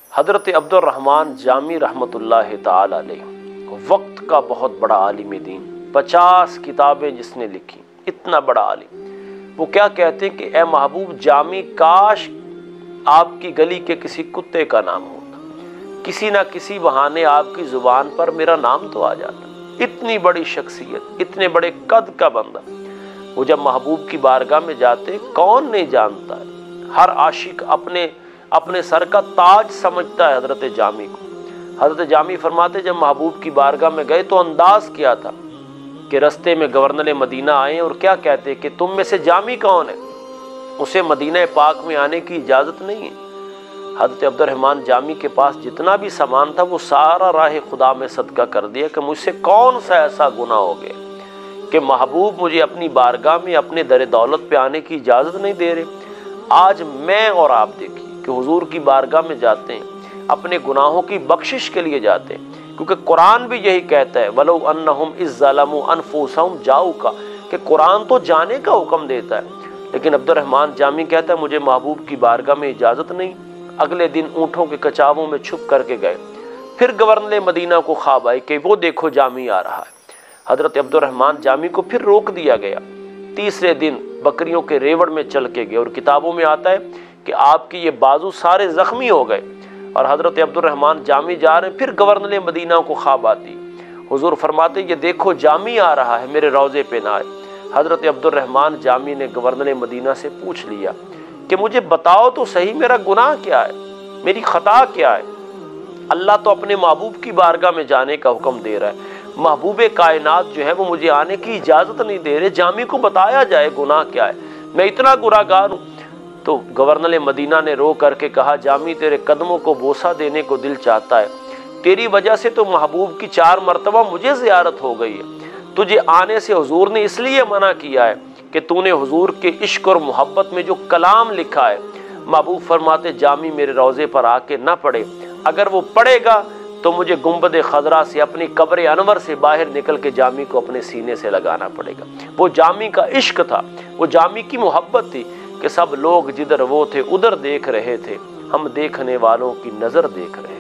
حضرت عبد الرحمن جامی رحمۃ اللہ تعالی علیہ وقت کا بہت بڑا عالم دین، 50 کتابیں جس نے لکھی، اتنا بڑا عالم، وہ کیا کہتے ہیں کہ اے محبوب جامی، کاش آپ کی گلی کے کسی کتے کا نام ہوتا، کسی نہ کسی بہانے آپ کی زبان پر میرا نام تو آ جاتا۔ اتنی بڑی شخصیت، اتنے بڑے قد کا بندہ، وہ جب محبوب کی بارگاہ میں جاتے، کون نہیں جانتا ہے، ہر عاشق اپنے سر کا تاج سمجھتا ہے حضرت جامی کو۔ حضرت جامی فرماتے جب محبوب کی بارگاہ میں گئے تو انداز کیا تھا کہ رستے میں گورنر مدینہ آئے اور کیا کہتے کہ تم میں سے جامی کون ہے، اسے مدینہ پاک میں آنے کی اجازت نہیں ہے۔ حضرت عبد الرحمن جامی کے پاس جتنا بھی سامان تھا وہ سارا راہ خدا میں صدقہ کر دیا کہ مجھ سے کون سا ایسا گناہ ہو گیا کہ محبوب مجھے اپنی بارگاہ میں اپنے در دولت پہ آنے کی اجازت نہیں دے رہے۔ آج میں اور آپ دیکھیے کہ حضور کی بارگاہ میں جاتے ہیں، اپنے گناہوں کی بخشش کے لیے جاتے ہیں، کیونکہ قرآن بھی یہی کہتا ہے وَلَوْ أَنَّهُمْ إِذ ظَّلَمُوا أَنفُسَهُمْ جَاءُوكَ، کہ قرآن تو جانے کا حکم دیتا ہے، لیکن عبد الرحمن جامی کہتا ہے مجھے محبوب کی بارگاہ میں اجازت نہیں۔ اگلے دن اونٹوں کے کچاووں میں چھپ کر کے گئے، پھر گورنر مدینہ کو خواب آئی کہ وہ دیکھو جامی آ رہا ہے۔ حضرت عبد الرحمن جامی کو پھر روک دیا گیا، تیسرے دن بکریوں کے ریوڑ میں چل کے گئے، اور کتابوں میں آتا ہے کہ آپ کے یہ بازو سارے زخمی ہو گئے، اور حضرت عبد الرحمن جامی جا رہے ہیں، پھر گورنر مدینہ کو خواب آتی، حضور فرماتے یہ دیکھو جامی آ رہا ہے، میرے روضے پہ نہ آئے۔ حضرت عبد الرحمن جامی نے گورنر مدینہ سے پوچھ لیا کہ مجھے بتاؤ تو صحیح میرا گناہ کیا ہے، میری خطا کیا ہے؟ اللہ تو اپنے محبوب کی بارگاہ میں جانے کا حکم دے رہا ہے، محبوب کائنات جو ہے وہ مجھے آنے کی اجازت نہیں دے رہے، جامی کو بتایا جائے گناہ کیا ہے، میں اتنا گنہگار ہوں۔ تو گورنر مدینہ نے رو کر کے کہا جامی تیرے قدموں کو بوسہ دینے کو دل چاہتا ہے، تیری وجہ سے تو محبوب کی 4 مرتبہ مجھے زیارت ہو گئی ہے، تجھے آنے سے حضور نے اس لیے منع کیا ہے کہ تو نے حضور کے عشق اور محبت میں جو کلام لکھا ہے، محبوب فرماتے جامی میرے روضے پر آ کے نہ پڑے، اگر وہ پڑے گا تو مجھے گنبد خضرا سے اپنی قبر انور سے باہر نکل کے جامی کو اپنے سینے سے لگانا پڑے گا۔ وہ جامی کا عشق تھا، وہ جامی کی محبت تھی کہ سب لوگ جدھر وہ تھے ادھر دیکھ رہے تھے، ہم دیکھنے والوں کی نظر دیکھ رہے